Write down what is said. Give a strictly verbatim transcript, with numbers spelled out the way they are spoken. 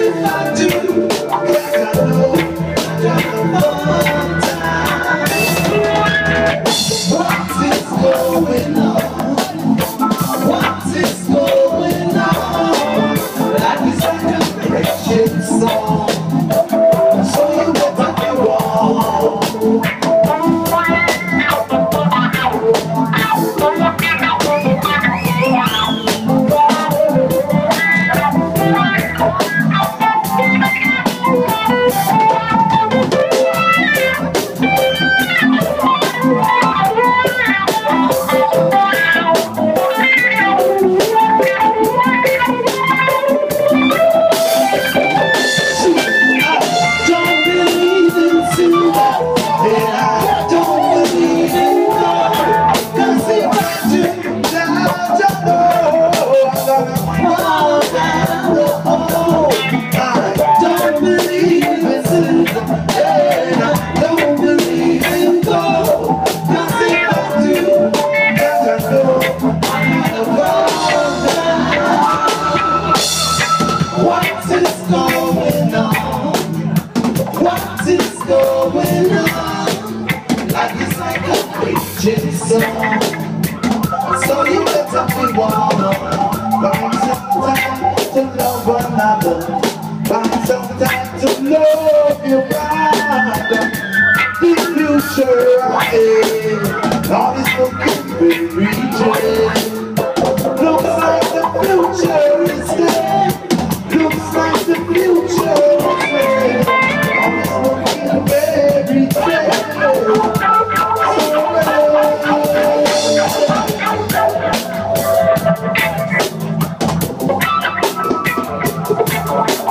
So you better be one. Find some time to love another. Find some time to love your brother. The future ahead, all is looking very reaching. Looks like the future is there. Looks like the future is there. All is looking very fair. So